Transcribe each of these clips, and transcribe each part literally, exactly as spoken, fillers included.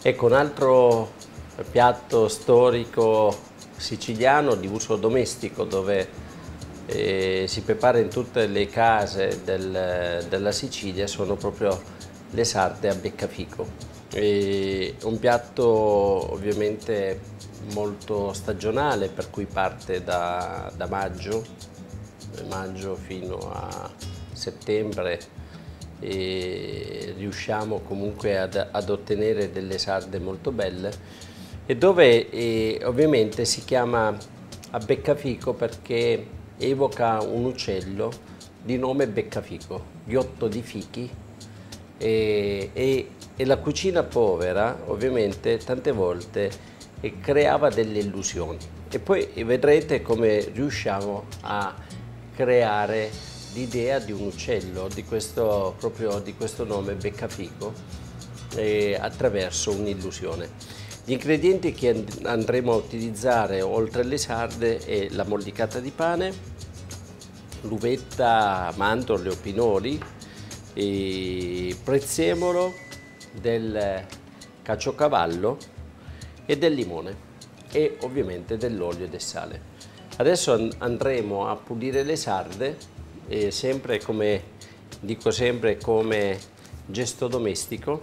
Ecco, un altro piatto storico siciliano di uso domestico dove eh, si prepara in tutte le case del, della Sicilia sono proprio le sarde a beccafico. È un piatto ovviamente molto stagionale, per cui parte da, da maggio, maggio fino a settembre, e riusciamo comunque ad, ad ottenere delle sarde molto belle, e dove eh, ovviamente si chiama a beccafico perché evoca un uccello di nome beccafico, ghiotto di fichi, e, e, e la cucina povera ovviamente tante volte eh, creava delle illusioni, e poi vedrete come riusciamo a creare l'idea di un uccello, di questo, proprio di questo nome beccafico, eh, attraverso un'illusione. Gli ingredienti che andremo a utilizzare oltre alle sarde è la mollicata di pane, l'uvetta, mandorle o pinoli, e prezzemolo, del caciocavallo e del limone, e ovviamente dell'olio e del sale. Adesso andremo a pulire le sarde, e sempre, come dico sempre, come gesto domestico,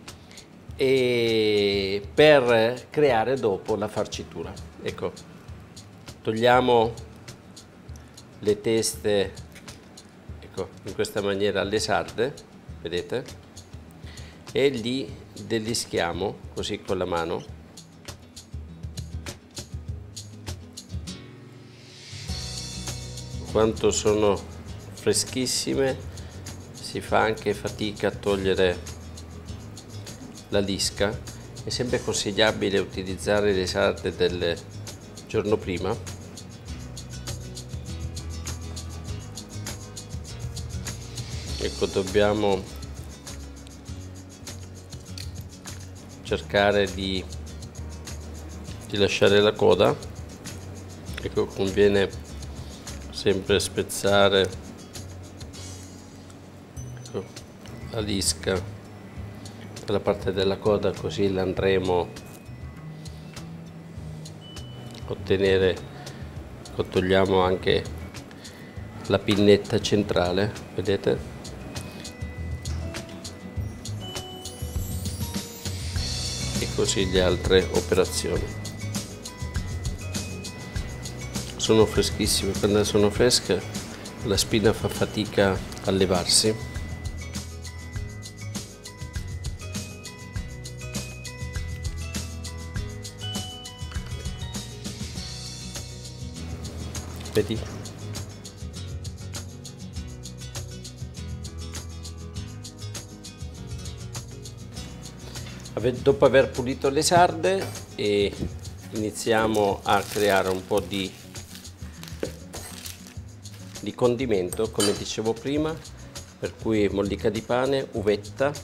e per creare dopo la farcitura. Ecco, togliamo le teste, ecco, in questa maniera alle sarde, vedete, e li delischiamo così con la mano. Quanto sono freschissime, si fa anche fatica a togliere la lisca. È sempre consigliabile utilizzare le sarde del giorno prima. Ecco, dobbiamo cercare di, di lasciare la coda. Ecco, conviene sempre spezzare la lisca dalla parte della coda, così la andremo a ottenere. Togliamo anche la pinnetta centrale, vedete, e così le altre operazioni. Sono freschissime, quando sono fresche la spina fa fatica a levarsi. Vedi? Dopo aver pulito le sarde, e iniziamo a creare un po' di, di condimento, come dicevo prima, per cui mollica di pane, uvetta,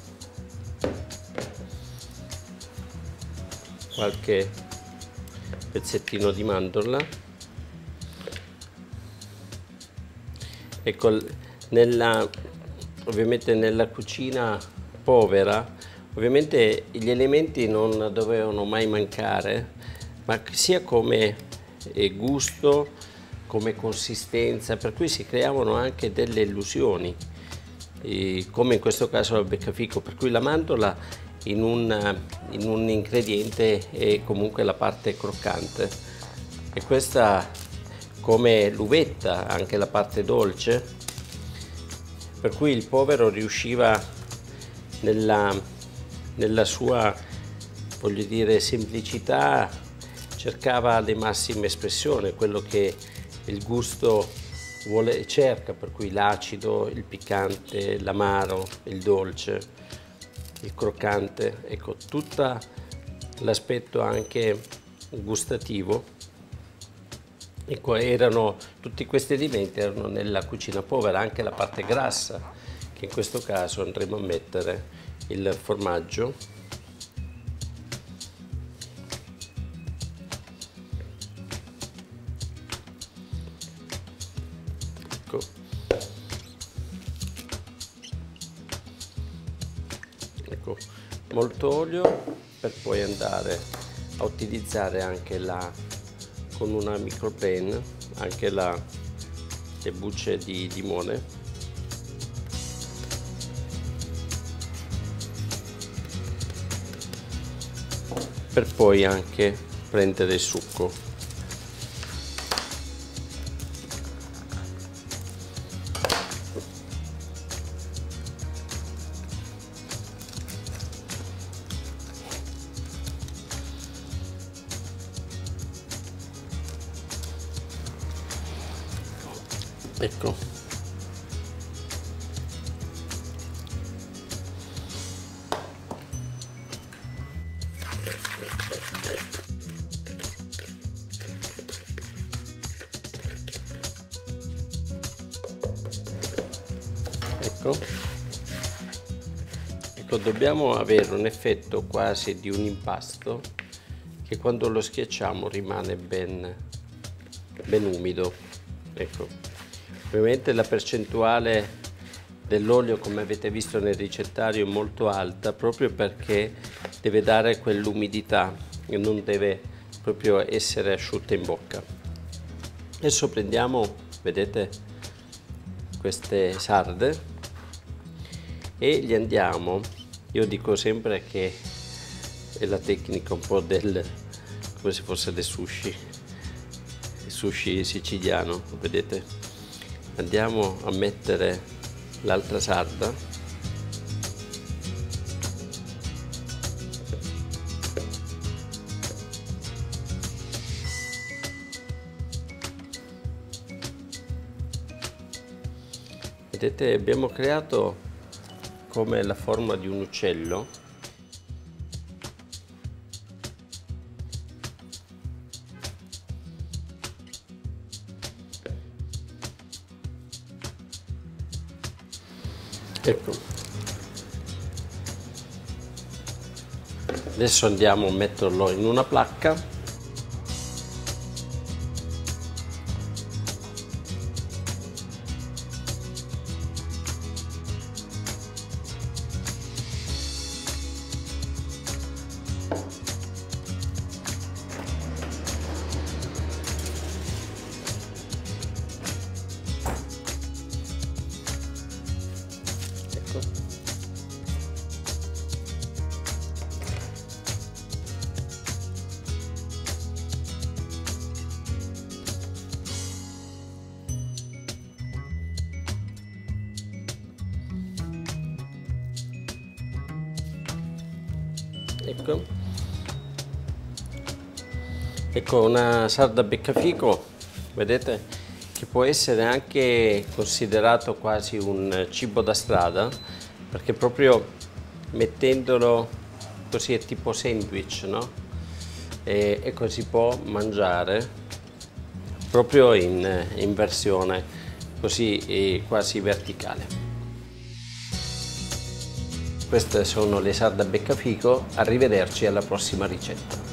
qualche pezzettino di mandorla. Ecco, nella, ovviamente nella cucina povera, ovviamente gli elementi non dovevano mai mancare, ma sia come gusto, come consistenza, per cui si creavano anche delle illusioni, come in questo caso al beccafico, per cui la mandorla in un, in un ingrediente è comunque la parte croccante, e questa, come l'uvetta, anche la parte dolce, per cui il povero riusciva nella, nella sua, voglio dire, semplicità, cercava le massime espressioni, quello che il gusto vuole, cerca, per cui l'acido, il piccante, l'amaro, il dolce, il croccante, ecco, tutto l'aspetto anche gustativo. Ecco, erano, tutti questi alimenti erano nella cucina povera, anche la parte grassa, che in questo caso andremo a mettere il formaggio. Ecco. Ecco, molto olio. per poi andare a utilizzare anche la, con una microplane, anche la, le bucce di limone. Per poi anche prendere il succo. Ecco, ecco, ecco, dobbiamo avere un effetto quasi di un impasto che quando lo schiacciamo rimane ben, ben umido. Ecco. Ovviamente la percentuale dell'olio, come avete visto nel ricettario, è molto alta proprio perché deve dare quell'umidità e non deve proprio essere asciutta in bocca. Adesso prendiamo, vedete, queste sarde e gli andiamo, io dico sempre che è la tecnica un po' del, come se fosse del sushi, il sushi siciliano, vedete? Andiamo a mettere l'altra sarda vedete, abbiamo creato come la forma di un uccello. Ecco, adesso andiamo a metterlo in una placca. Ecco, ecco una sarda beccafico, vedete, che può essere anche considerato quasi un cibo da strada, perché proprio mettendolo così è tipo sandwich, no? E, e così può mangiare proprio in, in versione così eh, quasi verticale. Queste sono le sarde a beccafico, arrivederci alla prossima ricetta.